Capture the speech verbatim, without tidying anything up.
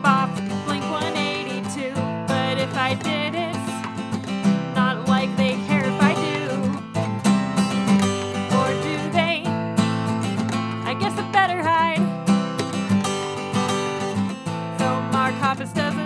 off Blink one eighty-two. But if I did it, not like they care if I do. Or do they? I guess I better hide. So Mark Hoppus doesn't